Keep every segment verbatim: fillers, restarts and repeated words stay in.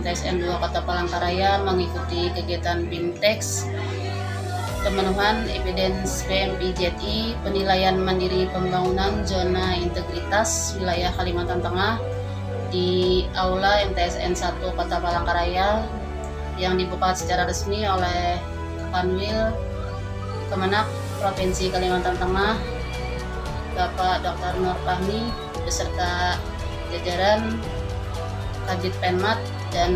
T S N dua Kota Palangkaraya mengikuti kegiatan BIMTEX pemenuhan evidence P M P Z I penilaian mandiri pembangunan zona integritas wilayah Kalimantan Tengah di Aula M T S N satu Kota Palangkaraya yang dibuka secara resmi oleh Kanwil Kemenak Provinsi Kalimantan Tengah Bapak Doktor Nur Fahmi beserta jajaran Kabid Penmat dan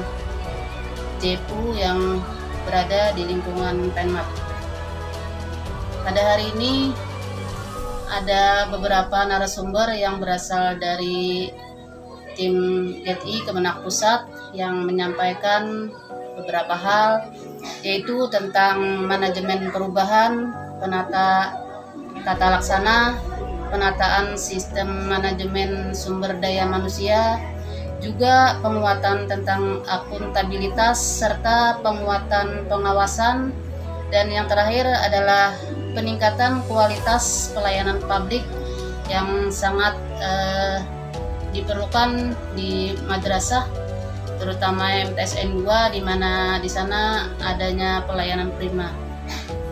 Jepu yang berada di lingkungan Penmat. Pada hari ini ada beberapa narasumber yang berasal dari tim Z I Kemenak Pusat yang menyampaikan beberapa hal, yaitu tentang manajemen perubahan, penata tata laksana, penataan sistem manajemen sumber daya manusia, juga penguatan tentang akuntabilitas serta penguatan pengawasan, dan yang terakhir adalah peningkatan kualitas pelayanan publik yang sangat eh, diperlukan di madrasah, terutama M T S N dua di mana di sana adanya pelayanan prima.